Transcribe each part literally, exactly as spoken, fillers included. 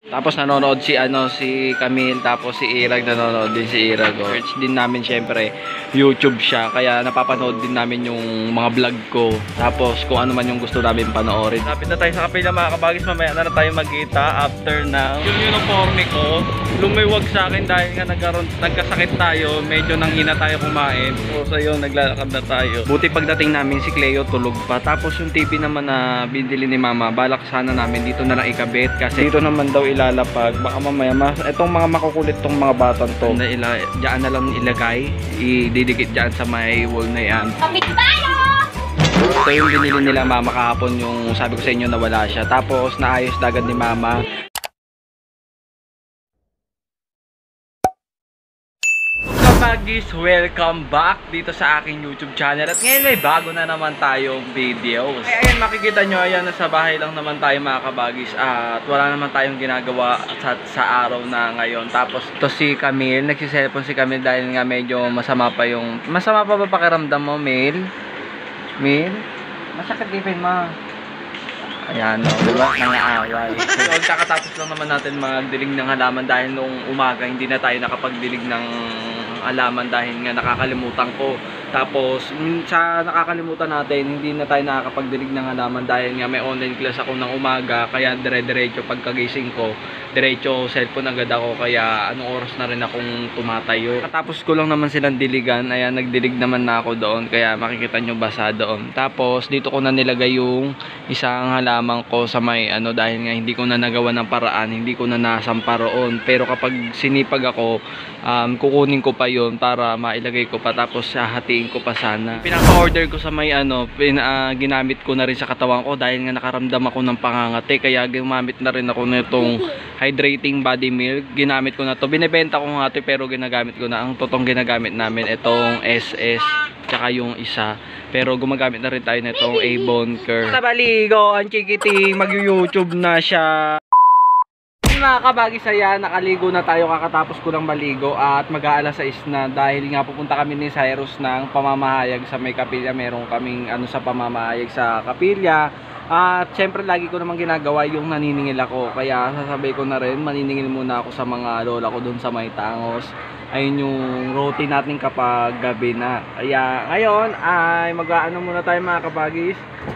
Tapos nanonood si ano si Camille, tapos si Irag nanonood din si Irag. Oh. Search din namin syempre YouTube siya, kaya napapanood din namin yung mga vlog ko. Tapos kung ano man yung gusto namin panoorin. Lapit na tayo sa kapila mga kabagis, mamaya na, na tayo magkita after na yung uniforme ko lumiwag sa akin dahil nga nagkaroon, nagkasakit tayo, medyo nanghina tayo kumain. So sa yun, naglalakad na tayo. Buti pagdating namin si Cleo tulog pa. Tapos yung T V naman na binili ni Mama, balak sana namin dito na lang ikabit kasi dito naman daw ilalapag. Baka mamaya, mas, itong mga makukulit tong mga batang to, na ila, dyan na lang ilagay, ididikit dyan sa may wall na yan. Ito yung binili nila Mama kahapon, yung sabi ko sa inyo na wala siya. Tapos naayos na agad ni Mama. Kabagis, welcome back dito sa aking YouTube channel. At ngayon ay bago na naman tayong videos. Ay, ayan, makikita nyo, ayan, nasa bahay lang naman tayo mga kabagis. At wala naman tayong ginagawa sa, sa araw na ngayon. Tapos ito si Camille, nagsiselfon si Camille dahil nga medyo masama pa yung... Masama pa ba pakiramdam mo, Mil? Mil? Masakit ipin mo. Ayan, no, diba? Nangaaway. So, kakatapos lang naman natin magdilig ng halaman dahil noong umaga hindi na tayo nakapagdilig ng halaman dahil nga nakakalimutan ko. Tapos sa nakakalimutan natin, hindi na tayo nakakapagdilig ng halaman dahil nga may online class ako ng umaga, kaya dire-diretso pagkagising ko, diretso cellphone agad ako, kaya anong oras na rin akong tumatayo. Katapos ko lang naman silang diligan, ayan, nagdilig naman na ako doon, kaya makikita nyo basa doon. Tapos dito ko na nilagay yung isang halaman ko sa may ano, dahil nga hindi ko na nagawa ng paraan, hindi ko na nasampa roon. Pero kapag sinipag ako, um, kukunin ko pa yun para mailagay ko pa, tapos hahatiin ko pa sana. Pinaka-order ko sa may ano, pin, uh, ginamit ko na rin sa katawan ko dahil nga nakaramdam ako ng pangangati, kaya gumamit na rin ako nitong hydrating body milk. Ginamit ko na to, binibenta ko nga to pero ginagamit ko na. Ang totoong ginagamit namin itong S S tsaka yung isa, pero gumagamit na rin tayo nitong Avon Care. Nabaligo ang chikiting, mag-YouTube na siya. Mga kabagis, ayan, nakaligo na tayo, kakatapos ko lang maligo at mag-aalas sais na dahil nga pupunta kami ni Cyrus ng pamamahayag sa may kapilya. Meron kaming ano sa pamamahayag sa kapilya. At syempre lagi ko naman ginagawa yung naniningil ako, kaya sasabay ko na rin, maniningil muna ako sa mga lola ko dun sa may Tangos. Ayun yung routine natin kapag gabi na. Kaya ngayon ay mag-aano muna tayo mga kabagis,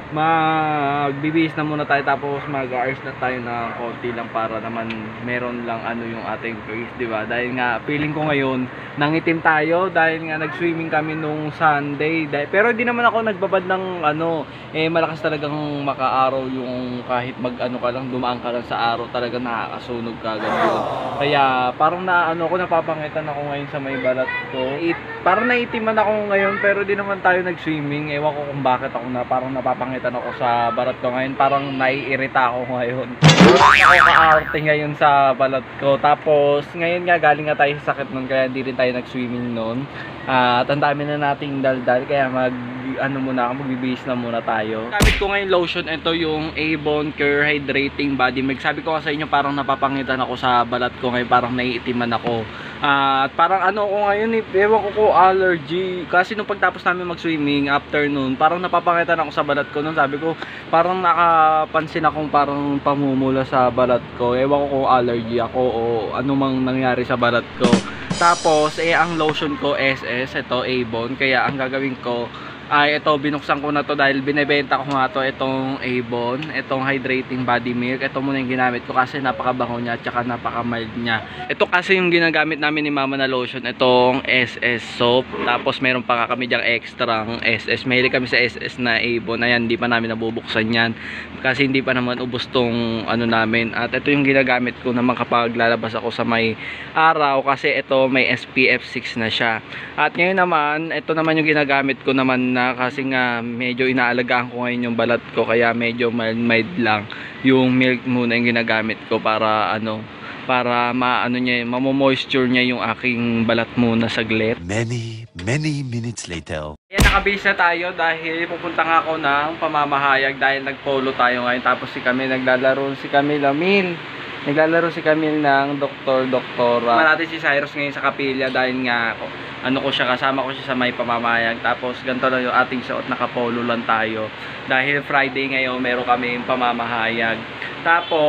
magbibihis na muna tayo, tapos mag-aayos na tayo ng konti lang para naman meron lang ano yung ating face, di ba? Dahil nga feeling ko ngayon nangitim tayo dahil nga nag-swimming kami nung Sunday. Dahil, pero hindi naman ako nagbabad ng ano, eh malakas talagang makaaraw yung kahit mag ano ka lang, dumaan ka lang sa araw, talaga nakakasunog ka agad yun. Kaya parang na ano ako, napapangitan ako ngayon sa may balat ko. It, parang naitiman ako ngayon pero di naman tayo nag-swimming. Ewan ko kung bakit ako na parang napapangitan ako sa balat ko ngayon. Parang naiirita ako ngayon. Ako ka-arte ngayon sa balat ko. Tapos ngayon nga galing nga tayo sa sakit nun, kaya hindi rin tayo nag-swimming nun. Uh, at ang dami na nating daldal, kaya mag ano muna ako, magbibihis na muna tayo. Gamit ko ngayon lotion, ito yung Avon Care Hydrating Body Milk. Sabi ko sa inyo parang napapangitan ako sa balat ko ngayon, parang naiitiman ako. Uh, at parang ano ko ngayon, eh, ewan ko ko allergy. Kasi nung pagtapos namin mag-swimming, afternoon, parang napapangitan ako sa balat ko nun. Sabi ko, parang nakapansin akong parang pamumula sa balat ko. Ewan ko kung allergy ako o anumang nangyari sa balat ko. Tapos, eh, ang lotion ko S S, ito Avon. Kaya ang gagawin ko, ay ito, binuksan ko na to dahil binebenta ko nga to, itong Avon, itong hydrating body milk. Ito muna yung ginamit ko kasi napakabango niya at saka napaka-mild niya. Ito kasi yung ginagamit namin ni Mama na lotion, itong S S soap. Tapos meron pa kami diyang extra S S. Mahilig kami sa S S na Avon. Ayan, hindi pa namin nabubuksan yan kasi hindi pa naman ubos tong ano namin. At ito yung ginagamit ko naman kapag lalabas ako sa may araw kasi ito may S P F six na siya. At ngayon naman, ito naman yung ginagamit ko naman na kasi nga medyo inaalagaan ko ngayon yung balat ko, kaya medyo mild mild lang yung milk muna yung ginagamit ko para ano, para maano niya, mamo-moisture niya yung aking balat muna saglit. Many many minutes later. Ayan, nakabihis na tayo dahil pupunta nga ako ng pamamahayag dahil nagpolo tayo ngayon. Tapos si Camille, naglalaro si Camille, Amin. Naglalaro si Camille ng doktor, doktora. Malati si Cyrus ngayon sa kapilya dahil nga ako, ano ko siya, kasama ko siya sa may pamamayag. Tapos ganito lang yung ating suot, nakapolo lang tayo. Dahil Friday ngayon, meron kami pamamahayag. Tapos,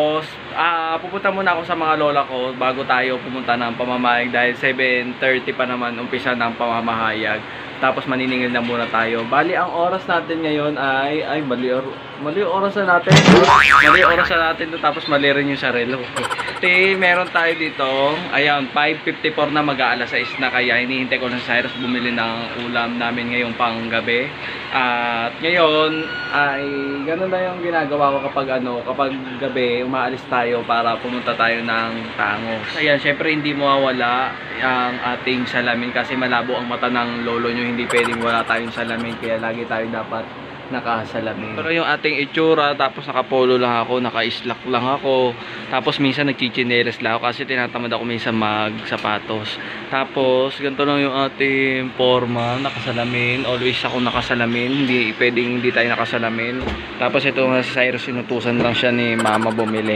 Ah, pupunta muna ako sa mga lola ko bago tayo pumunta ng pamamahayag dahil seven thirty pa naman umpisa ng pamamahayag. Tapos maniningil na muna tayo. Bali, ang oras natin ngayon ay ay mali or mali yung oras na natin. Mali yung oras na natin to, tapos mali rin yung sarilo. Te, meron tayo dito. Ayan, five fifty-four na, mag-aalas sais na, kaya hinihintay ko na si Cyrus bumili ng ulam namin ngayong panggabi. At ngayon ay ganun na yung ginagawa ko kapag ano, kapag gabi umaalis tayo para pumunta tayo ng Tangos. Ayan, syempre hindi mawawala ang ating salamin kasi malabo ang mata ng lolo nyo, hindi pwedeng wala tayong salamin, kaya lagi tayo dapat nakasalamin. Pero yung ating itsura, tapos nakapolo lang ako, naka-islak lang ako, tapos minsan nagchichinelas lang ako kasi tinatamad ako minsan magsapatos. Tapos ganito lang yung ating forma, nakasalamin, always ako nakasalamin, hindi pwedeng hindi tayo nakasalamin. Tapos ito nga si Cyrus, sinutusan lang siya ni mama bumili.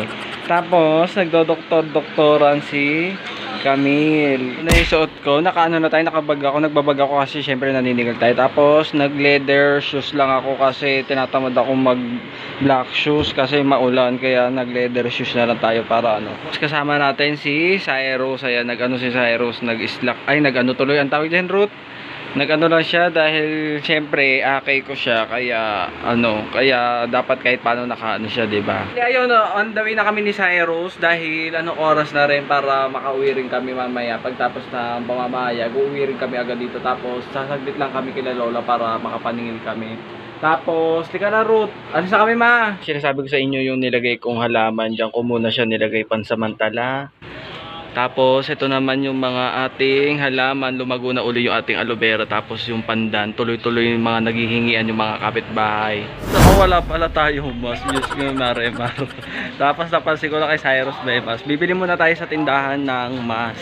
Tapos nagdodoktor-doktoran si Camille. Ano yung suot ko? Nakaano na tayo, nakabag ako. Nagbabag ako kasi syempre naniningil tayo. Tapos nag-leather shoes lang ako kasi tinatamad ako mag black shoes kasi maulan. Kaya nag-leather shoes na lang tayo para ano. Tapos kasama natin si Cyrus. Ayan, nag-ano si Cyrus, nag-slack. Ay, nag-ano tuloy ang tawag dyan, Ruth? Nag-ano lang siya dahil syempre akay ko siya, kaya ano, kaya dapat kahit paano naka-ano siya, 'di ba? Kaya ayun, no, on the way na kami ni Cyrus dahil ano, oras na rin para makauwi rin kami mamaya pagtapos ng pamamahayag. Uuwi rin kami agad dito, tapos sasaglit lang kami kila Lola para makapaningin kami. Tapos, tika na, Ruth. Alis na kami, ma. Sinasabi ko sa inyo yung nilagay kong halaman. Diyan ko muna siya nilagay pansamantala. Tapos, ito naman yung mga ating halaman. Lumago na uli yung ating aloe vera. Tapos, yung pandan. Tuloy-tuloy yung mga naghihingian yung mga kapitbahay. So, wala pala tayo, mas. Diyos ko, maremar. Tapos, napansin ko lang kay Cyrus Bemas. Bibili muna tayo sa tindahan ng mas.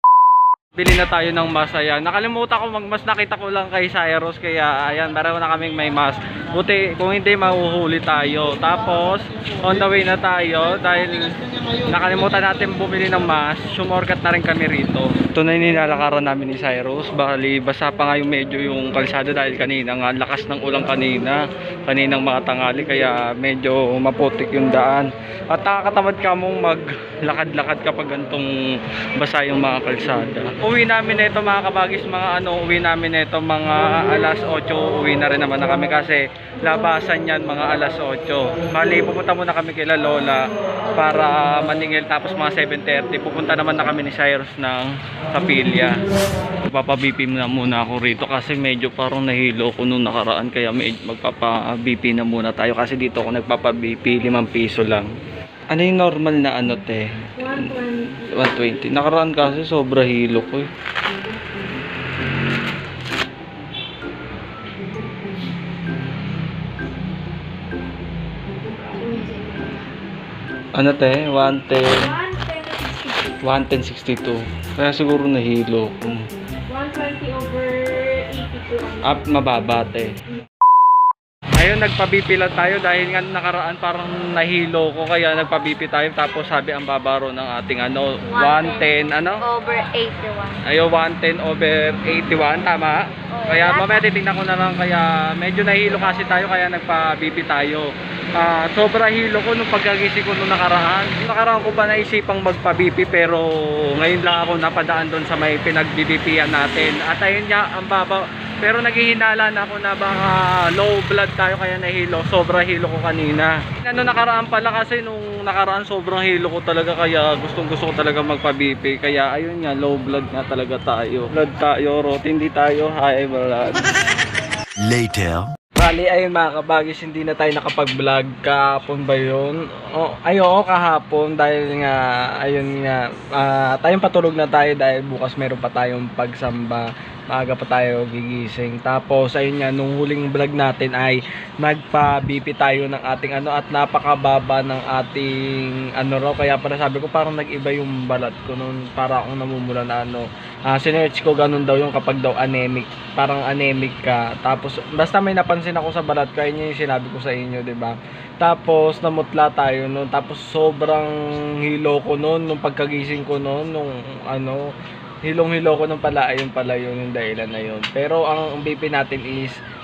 Bili na tayo ng mas. Ayan, nakalimutan ko magmas, nakita ko lang kay Cyrus, kaya ayan, meron na kaming may mas. Buti kung hindi mahuhuli tayo. Tapos on the way na tayo dahil nakalimutan natin bumili ng mas. Sumorgat na rin kami rito. Ito na yung nilalakaran namin ni Cyrus. Bali basa pa nga yung medyo yung kalsada dahil kanina nga lakas ng ulang kanina, kaninang mga tangali, kaya medyo maputik yung daan. At nakakatamad ka mong maglakad-lakad kapag gantong basa yung mga kalsada. Uwi namin na ito mga kabagis, mga ano, uwi namin na ito mga alas otso, uwi na rin naman na kami kasi labasan yan mga alas otso. Bali, pupunta muna kami kila Lola para maningil, tapos mga seven thirty, pupunta naman na kami ni Cyrus ng Kapilya. Magpapa-B P na muna ako rito kasi medyo parang nahilo ko nung nakaraan, kaya magpapa-B P na muna tayo kasi dito ako nagpapa-B P, limang piso lang. Ano yung normal na ano, te? one twenty. Nakaraan kasi sobra hilo ko eh. Ano, te? one ten. one ten sixty-two. Kaya siguro nahilo ko. one twenty over eighty-two. Up, mababa, te. Ayun, nagpa-B P lang tayo dahil nga nakaraan parang nahilo ko, kaya nagpa-B P tayo. Tapos sabi ang babaro ng ating ano, one ten ano? Over eighty-one. Ayun, one ten over eighty-one, tama? Oh, Kaya mamaya titignan ko na lang, kaya medyo nahilo kasi tayo, kaya nagpa-B P tayo. Uh, sobra hilo ko nung pagkagising ko nung nakaraan. Nung nakaraan ko pa naisipang magpa-B P, pero ngayon lang ako napadaan doon sa may pinag-B B P-an natin. At ayun nga, ang baba. Pero naghihinala na ako na baka low blood tayo kaya nahilo. Sobra hilo ko kanina. Ano, nakaraan pala kasi nung nakaraan sobrang hilo ko talaga, kaya gustong gusto ko talaga magpa-B P. Kaya ayun nga, low blood nga talaga tayo. Blood tayo, rot, hindi tayo high blood. Later. Bali, ayun mga kabagis, hindi na tayo nakapag-vlog kahapon ba yun? O, ayun, kahapon dahil nga, ayun nga, uh, tayong patulog na tayo dahil bukas meron pa tayong pagsamba. Maaga pa tayo gigising. Tapos ayun nga, nung huling vlog natin ay nagpa-B P tayo ng ating ano, at napakababa ng ating ano raw, kaya para sabi ko parang nag-iba yung balat ko noon, para akong namumula na ano. Uh, sinearch ko ganun daw yung kapag daw anemic, parang anemic ka. Tapos basta may napansin ako sa balat ko, ayun yung sinabi ko sa inyo, 'di ba? Tapos namutla tayo noon, tapos sobrang hilo ko noon nung pagkagising ko noon, nung ano, hilong-hilo ko nung pala, ayun pala yun yung dahilan na yun. Pero ang B P natin is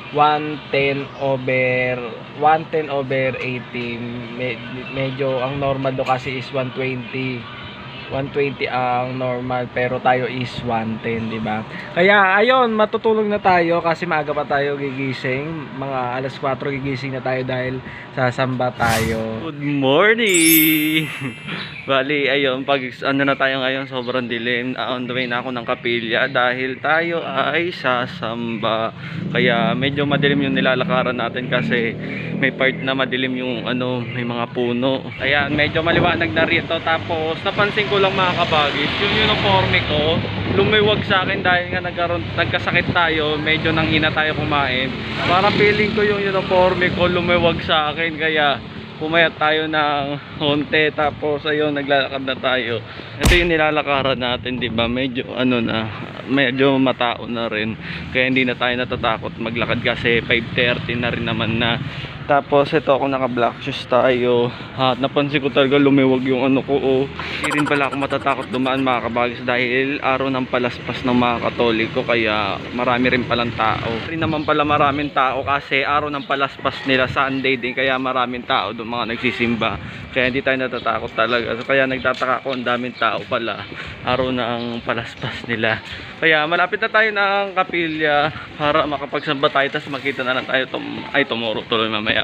one ten over one ten over eighty. Med medyo ang normal do kasi is one twenty. one twenty ang normal pero tayo is one ten, di ba? Kaya ayun, matutulog na tayo kasi maaga pa tayo gigising. Mga alas kwatro gigising na tayo dahil sasamba tayo. Good morning. Bali, ayun, pag ano na tayo ngayon, sobrang dilim. On the way na ako ng kapilya dahil tayo ay sasamba. Kaya medyo madilim yung nilalakaran natin kasi may part na madilim yung ano, may mga puno. Ayan, medyo maliwanag na rito. Tapos napansin ko lang mga kabagis, yung uniforme ko lumiwag sa akin dahil nga nagkaroon, nagkasakit tayo, medyo nanghina tayo kumain. Parang feeling ko yung uniforme ko lumiwag sa akin, kaya pumayat tayo ng konti. Tapos ayun, naglalakad na tayo. Ito yung nilalakaran natin, di ba? Medyo ano na, medyo matao na rin. Kaya hindi na tayo natatakot maglakad kasi five thirty na rin naman na. Tapos ito ako naka black shoes tayo. At napansin ko talaga lumiwag yung ano ko. Oh. Hindi rin pala ako matatakot dumaan mga kabagis dahil araw ng palaspas ng mga Katoliko, kaya marami rin palang tao. Rin naman pala maraming tao kasi araw ng palaspas nila Sunday din, kaya maraming tao doon mga nagsisimba. Kaya hindi tayo natatakot talaga. So, kaya nagtataka ako, ang daming tao pala araw ng palaspas nila. Kaya malapit na tayo ng kapilya para makapagsamba tayo, tapos makita na lang tayo tom ay tomorrow tuloy mamaya.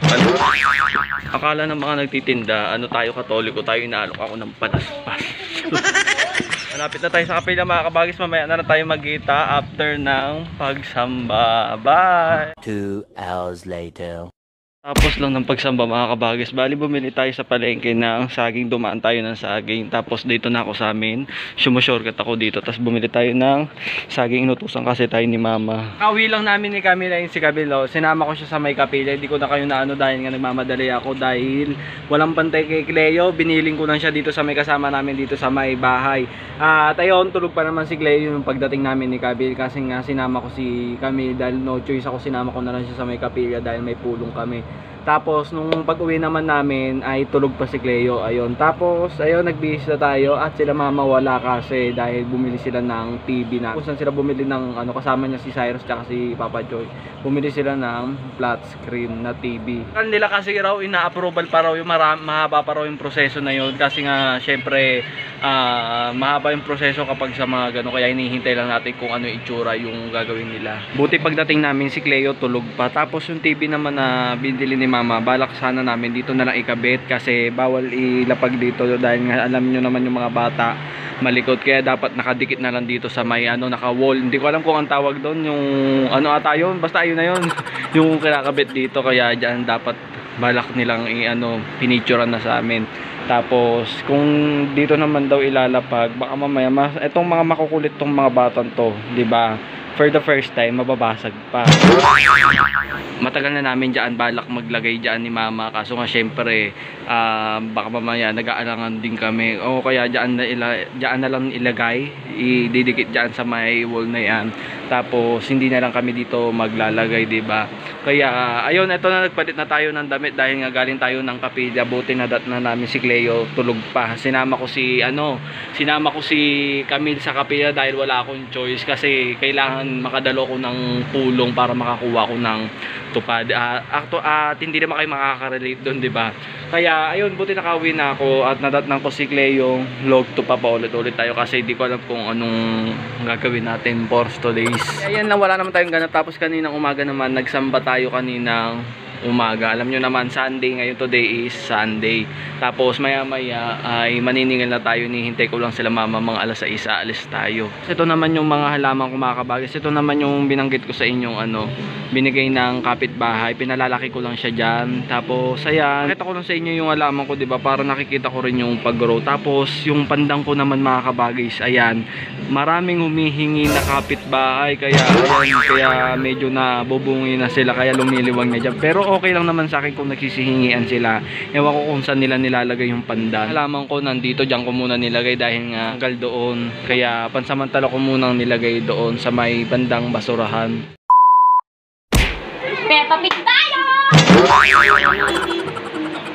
Akala ng mga nagtitinda ano tayo Katoliko, tayo inaalok ako ng palaspas. Malapit na tayo sa kapilya mga kabagis, mamaya na lang tayo magkita after ng pagsamba. Bye! Two hours later. Tapos lang ng pagsamba mga kabagis, bali bumili tayo sa palengke ng saging, dumaan tayo ng saging. Tapos dito na ako sa amin, sumushortcut ako dito. Tapos bumili tayo ng saging, inutusan kasi tayo ni mama. Kawi lang namin ni Camila yung si Cabilo, sinama ko siya sa may kapilya. Hindi ko na kayo naano dahil nga nagmamadali ako dahil walang pantay kay Cleo. Biniling ko lang siya dito sa may kasama namin dito sa may bahay. At ayun, tulog pa naman si Cleo yung pagdating namin ni Cabil, kasi nga sinama ko si Camille dahil no choice ako, sinama ko na lang siya sa may kapilya dahil may pulong kami. Tapos nung pag-uwi naman namin ay tulog pa si Cleo. Ayun. Tapos ayun, nagbihis na tayo at sila mama wala kasi dahil bumili sila ng T V na. Kung saan sila bumili ng ano, kasama niya si Cyrus at si Papa Joy. Bumili sila ng flat screen na T V. Kanila kasi raw ina-approval pa raw yung mahaba pa raw yung proseso na yun kasi nga syempre uh, mahaba yung proseso kapag sa mga gano, kaya hinihintay lang natin kung ano yung itsura yung gagawin nila. Buti pagdating namin si Cleo tulog pa. Tapos yung T V naman na binili ni mama, balak sana namin dito na lang ikabit kasi bawal ilapag dito dahil nga alam nyo naman yung mga bata malikot, kaya dapat nakadikit na lang dito sa may ano, naka wall. Hindi ko alam kung ang tawag doon, yung ano ata yun, basta ayun na yun yung kinakabit dito, kaya dyan dapat balak nilang i ano, pinicturean na sa amin. Tapos kung dito naman daw ilalapag, baka mamaya mas, etong mga makukulit tong mga batang to, di ba? For the first time, mababasag pa. Matagal na namin dyan balak maglagay dyan ni mama, kaso nga syempre uh, baka mamaya nag-aalangan din kami, o kaya dyan na, ila, dyan na lang ilagay, ididikit dyan sa may wall na yan. Tapos hindi na lang kami dito maglalagay, diba? Kaya uh, ayun, eto na, nagpalit na tayo ng damit dahil nga galing tayo ng kapilya. Buti na dat na namin si Cleo tulog pa. Sinama ko si ano, sinama ko si Camille sa kapilya dahil wala akong choice kasi kailangan makadalo ko ng pulong para makakuha ko ng tupad. Uh, acto, at hindi naman kayo makaka-relate doon, di ba? Kaya ayun, buti nakauwi na ako at nadatnang ko si Cleo. Log to pa pa ulit-ulit tayo kasi hindi ko alam kung anong gagawin natin for today's. Ayan lang, wala naman tayong ganap. Tapos kaninang umaga naman, nagsamba tayo kaninang umaga. Alam nyo naman, Sunday ngayon, today is Sunday. Tapos maya maya ay maniningil na tayo, nihintay ko lang sila mama, mga alas sais aalis tayo. Ito naman yung mga halaman ko mga kabagis. Ito naman yung binanggit ko sa inyong ano, binigay ng kapitbahay, pinalalaki ko lang siya dyan. Tapos ayan, nakita ko lang sa inyo yung halaman ko, diba, para nakikita ko rin yung pag-grow. Tapos yung pandang ko naman mga kabagis, ayan, maraming humihingi na kapitbahay, kaya ayan, kaya medyo na bubungi na sila, kaya lumiliwag na dyan. Pero okay lang naman sa akin kung nagsisihingian sila. Ewan ko kung saan nila nilalagay yung pandan. Halaman ko nandito, dyan ko muna nilagay dahil nga hanggal doon. Kaya pansamantala ko munang nilagay doon sa may bandang basurahan. Peppa Pig tayo!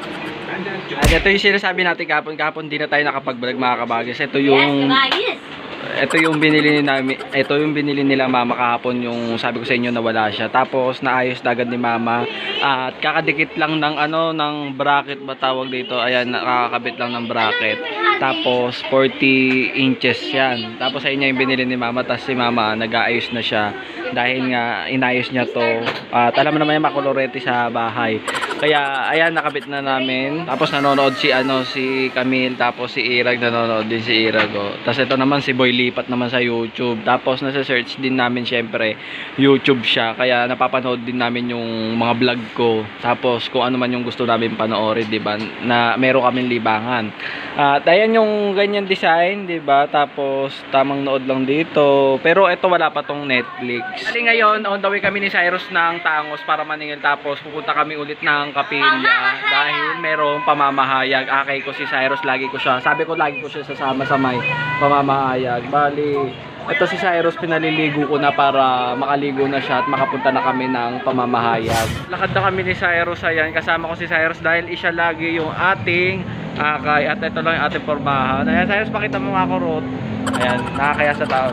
At ito yung sinasabi natin kahapon. Kahapon di na tayo nakapag-vlog mga kabagis. Ito yung Yes, kabagis! ito yung binili ni namin, ito yung binili nila mama kahapon, yung sabi ko sa inyo na wala siya. Tapos naayos na agad ni mama at kakadikit lang ng ano ng bracket ba tawag dito. Ayan, nakakabit lang ng bracket. Tapos forty inches yan. Tapos ayun yung binili ni mama, tapos si mama nag-aayos na siya dahil nga inayos niya to. At alam mo naman yung makulorete sa bahay. Kaya ayan, nakabit na namin. Tapos nanonood si ano si Camille, tapos si Irag, nanonood din si Irag. Oh. Tapos ito naman si Boy lipat naman sa YouTube. Tapos nasa search din namin syempre YouTube siya. Kaya napapanood din namin yung mga vlog ko. Tapos kung ano man yung gusto namin panoorin, 'di ba? Na meron kaming libangan. At ayan yung ganyan design, 'di ba? Tapos tamang nood lang dito. Pero ito wala pa tong Netflix. Kasi ngayon on the way kami ni Cyrus ng Tangos para maningil, tapos pupunta kami ulit ng Kapilya dahil merong pamamahayag. Akay ko si Cyrus, lagi ko siya. Sabi ko lagi ko siya sasama sa may pamamahayag. Bali, ito si Cyrus pinaliligo ko na para makaligo na siya at makapunta na kami ng pamamahayag. Lakad na kami ni Cyrus, ayan. Kasama ko si Cyrus dahil isa lagi yung ating akay at ito lang yung ating pormahan. Ayan, Cyrus, pakita mo nga ako, Ruth. Ayan, nakakaya sa tao.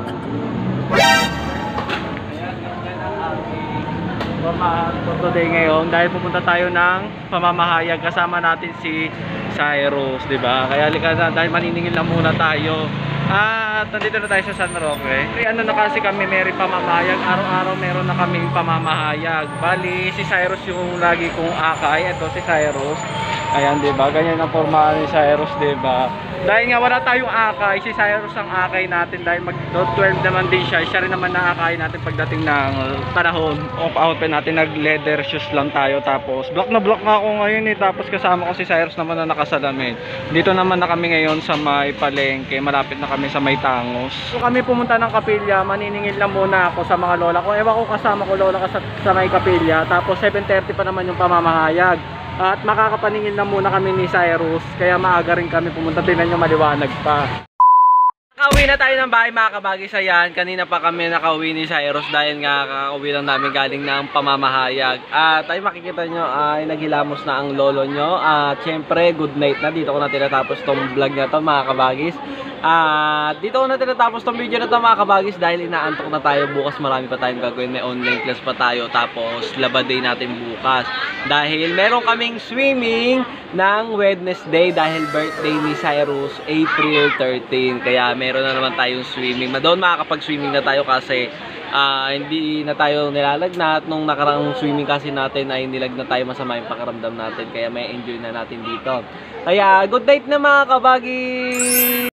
For today ngayon dahil pupunta tayo ng pamamahayag, kasama natin si Cyrus, 'di ba? Kaya lika na dahil maniningil na muna tayo. At nandito na tayo sa San Roque. Ano na kasi kami, may pamamahayag, araw-araw meron na kaming pamamahayag. Bali si Cyrus yung lagi kong akay, ito si Cyrus. Ayan, 'di ba? Ganyan ang pormahan ni Cyrus, 'di ba? Dahil nga wala tayong akay, si Cyrus ang akay natin dahil mag twelve naman din siya. Siya rin naman na akay natin pagdating ng panahon. Off outfit natin, nag leather shoes lang tayo. Tapos block na block nga ako ngayon eh. Tapos kasama ko si Cyrus naman na nakasalamin. Dito naman na kami ngayon sa may palengke. Malapit na kami sa may Tangos. So kami pumunta ng Kapilya, maniningil lang muna ako sa mga lola ko. Ewan ko, kasama ko lola ka sa, sa may Kapilya. Tapos seven thirty pa naman yung pamamahayag. At makakapaningin na muna kami ni Cyrus, kaya maaga rin kami pumunta. Tingnan nyo, maliwanag pa. Nakauwi na tayo ng bahay mga kabagis. Ayan, kanina pa kami nakauwi ni Cyrus dahil nga kakauwi lang namin galing ng pamamahayag. At ay makikita nyo ay naghilamos na ang lolo nyo. At syempre good night na. Dito ko na tinatapos tong vlog na to mga kabagis. At dito ko na tinatapos tong video na to mga kabagis dahil inaantok na tayo. Bukas marami pa tayong gagawin, may online class pa tayo. Tapos laba day natin bukas dahil meron kaming swimming ng Wednesday dahil birthday ni Cyrus April thirteen. Kaya meron na naman tayong swimming. Doon makakapag-swimming na tayo kasi uh, hindi na tayo nilalagnat. Nung nakarang swimming kasi natin ay nilagnat tayo, masama yung pakiramdam natin. Kaya may enjoy na natin dito. Kaya good night na mga kabagi!